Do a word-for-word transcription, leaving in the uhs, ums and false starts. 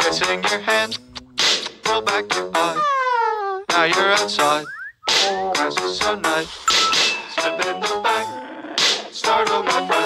Raising your hand, roll back your eye. Now you're outside, grass is so nice. Slip in the back, startle my friend.